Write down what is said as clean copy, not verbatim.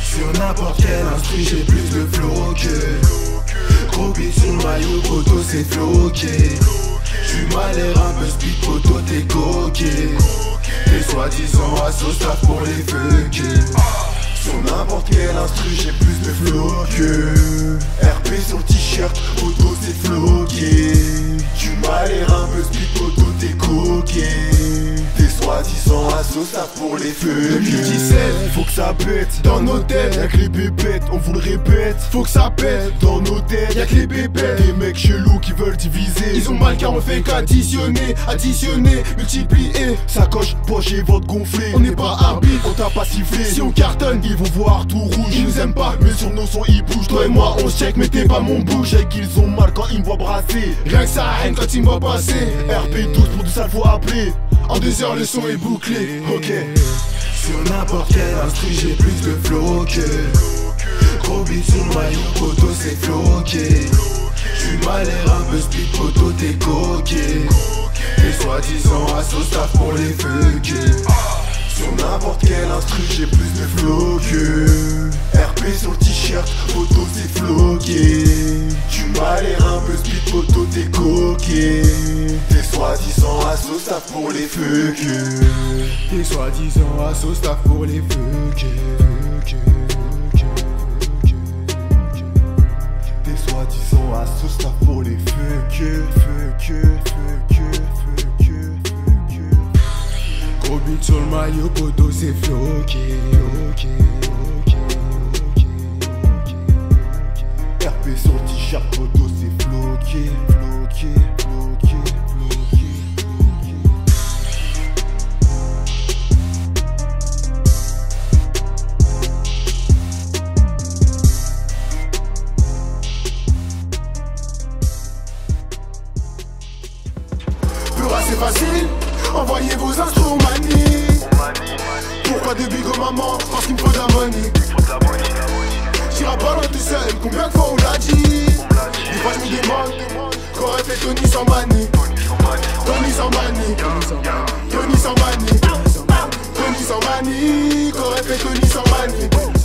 Sur n'importe quel instru j'ai plus de flow que gros beat sur le maillot poteau c'est floqué. J'suis malère un peu speed poteau t'es coqué. T'es soi-disant assos taf pour les fucker. Sur n'importe quel instru j'ai plus de flow que RP sur le t-shirt poteau c'est floqué. J'suis malère un peu speed poteau t'es coqué. T'es soi-disant assos taf pour les fucker. 2017 faut que ça pète dans nos têtes. Y'a que les pépettes, on vous le répète. Faut que ça pète dans nos têtes. Y'a que les pépettes. Des mecs chelous qui veulent diviser. Ils ont mal car on fait qu'additionner, additionner, multiplier. Sacoche, poche et vote gonflé. On n'est pas arbitre, on t'a pas sifflé. Si on cartonne, ils vont voir tout rouge. Ils nous aiment pas, mais sur nos sons ils bougent. Toi et moi on check, mais t'es pas mon bouche. Et qu'ils ont mal quand ils me voient brasser. Rien que ça haine quand ils me voient passer. RP12 pour du sale faut appeler. En 2 heures le son est bouclé. Ok. Sur n'importe quel instru j'ai plus de flow que gros beat sur le maillot poteau c'est floqué. J'suis malère un peu speed poteau t'es coqué. T'es soi-disant assos taf pour les fucker. Sur n'importe quel instru j'ai plus de flow que RP sur le t-shirt poteau c'est floqué. J'suis malère un peu speed poteau t'es coqué. T'es soi-disant assos taf pour les fucker. T'es soi-disant assos taf pour les fucker. T'es soi-disant assos taf pour les fucker. Gros beat sur le maillot poteau c'est floqué. RP sur le t-shirt poteau c'est floqué. C'est facile, envoyez vos instruments manie. Pourquoi des bigots maman? Parce qu'il me faut de la money. J'irai pas loin tout seul, combien de fois on l'a dit? Des fois je me demande, qu'aurait fait Tony sans manie? Tony sans manie, Tony sans manie, Tony sans manie, qu'aurait fait Tony sans manie?